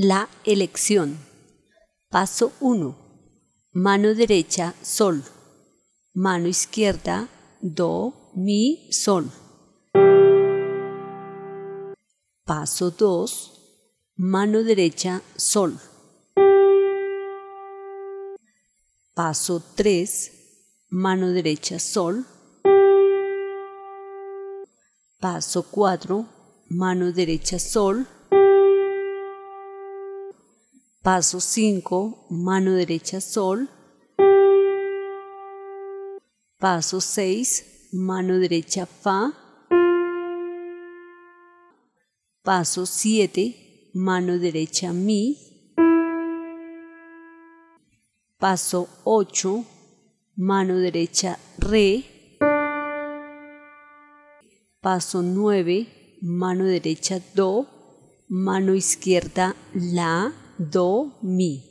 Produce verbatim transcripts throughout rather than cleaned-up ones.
La elección. Paso uno. Mano derecha, sol. Mano izquierda, do, mi, sol. Paso dos. Mano derecha, sol. Paso tres. Mano derecha, sol. Paso cuatro. Mano derecha, sol. Paso cinco. Mano derecha, sol. Paso seis. Mano derecha, fa. Paso siete. Mano derecha, mi. Paso ocho. Mano derecha, re. Paso nueve. Mano derecha, do. Mano izquierda, la, do, mi.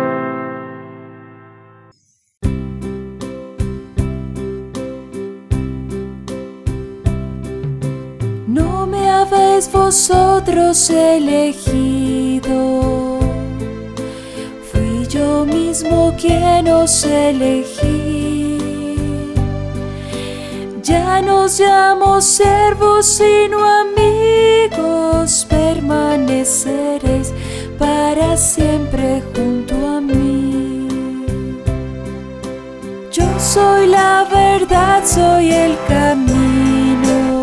No me habéis vosotros elegido, fui yo mismo quien os elegí. Ya no os llamo siervos sino amigos, permaneceréis para siempre junto a mí. Yo soy la verdad, soy el camino,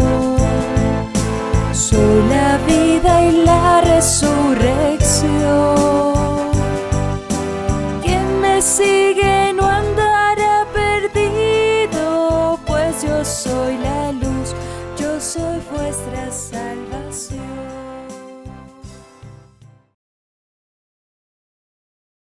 soy la vida y la resurrección. Quien me sigue no andará perdido, pues yo soy la luz, yo soy vuestra salvación.